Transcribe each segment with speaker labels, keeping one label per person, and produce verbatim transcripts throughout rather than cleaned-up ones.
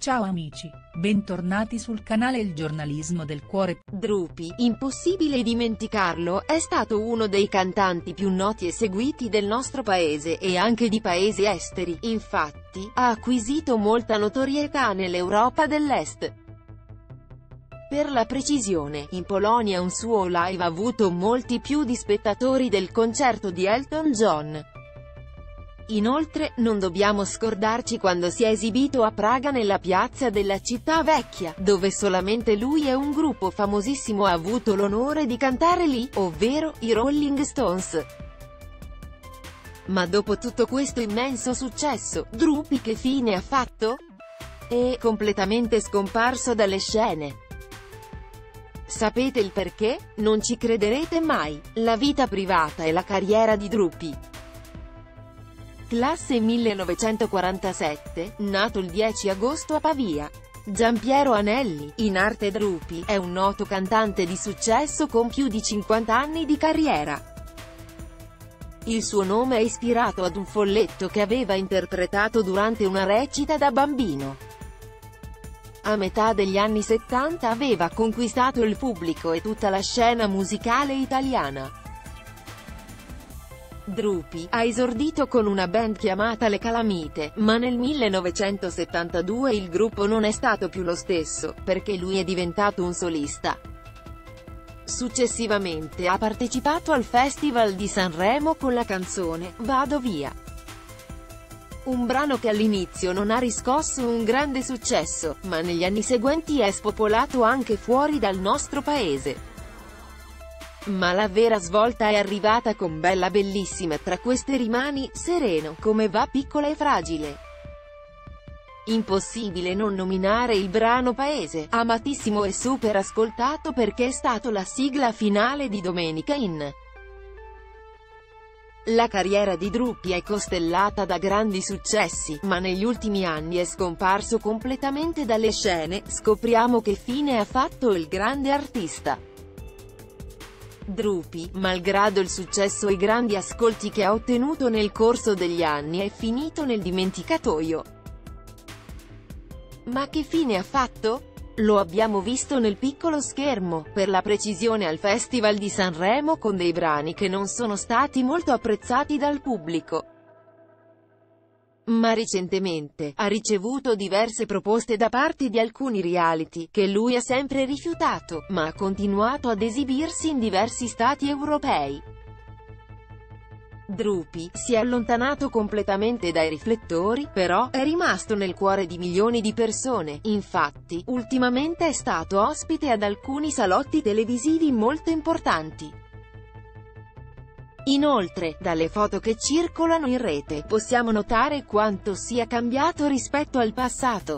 Speaker 1: Ciao amici, bentornati sul canale Il Giornalismo del Cuore.
Speaker 2: Drupi, impossibile dimenticarlo, è stato uno dei cantanti più noti e seguiti del nostro paese e anche di paesi esteri, infatti, ha acquisito molta notorietà nell'Europa dell'Est. Per la precisione, in Polonia un suo live ha avuto molti più di spettatori del concerto di Elton John. Inoltre, non dobbiamo scordarci quando si è esibito a Praga nella piazza della città vecchia, dove solamente lui e un gruppo famosissimo ha avuto l'onore di cantare lì, ovvero i Rolling Stones. Ma dopo tutto questo immenso successo, Drupi che fine ha fatto? È completamente scomparso dalle scene. Sapete il perché? Non ci crederete mai. La vita privata e la carriera di Drupi. Classe millenovecentoquarantasette, nato il dieci agosto a Pavia. Giampiero Anelli, in arte Drupi, è un noto cantante di successo con più di cinquanta anni di carriera. Il suo nome è ispirato ad un folletto che aveva interpretato durante una recita da bambino. A metà degli anni settanta aveva conquistato il pubblico e tutta la scena musicale italiana. Drupi ha esordito con una band chiamata Le Calamite, ma nel millenovecentosettantadue il gruppo non è stato più lo stesso, perché lui è diventato un solista. Successivamente ha partecipato al Festival di Sanremo con la canzone Vado via. Un brano che all'inizio non ha riscosso un grande successo, ma negli anni seguenti è spopolato anche fuori dal nostro paese. Ma la vera svolta è arrivata con Bella Bellissima, tra queste rimani, sereno, come va piccola e fragile. Impossibile non nominare il brano Paese, amatissimo e super ascoltato perché è stato la sigla finale di Domenica in. La carriera di Drupi è costellata da grandi successi, ma negli ultimi anni è scomparso completamente dalle scene. Scopriamo che fine ha fatto il grande artista. Drupi, malgrado il successo e i grandi ascolti che ha ottenuto nel corso degli anni, è finito nel dimenticatoio. Ma che fine ha fatto? Lo abbiamo visto nel piccolo schermo, per la precisione al Festival di Sanremo con dei brani che non sono stati molto apprezzati dal pubblico. Ma recentemente, ha ricevuto diverse proposte da parte di alcuni reality, che lui ha sempre rifiutato, ma ha continuato ad esibirsi in diversi stati europei. Drupi si è allontanato completamente dai riflettori, però è rimasto nel cuore di milioni di persone. Infatti, ultimamente è stato ospite ad alcuni salotti televisivi molto importanti. Inoltre, dalle foto che circolano in rete, possiamo notare quanto sia cambiato rispetto al passato.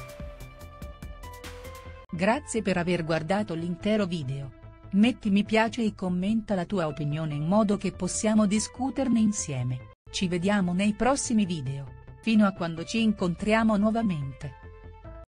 Speaker 1: Grazie per aver guardato l'intero video. Metti mi piace e commenta la tua opinione in modo che possiamo discuterne insieme. Ci vediamo nei prossimi video. Fino a quando ci incontriamo nuovamente.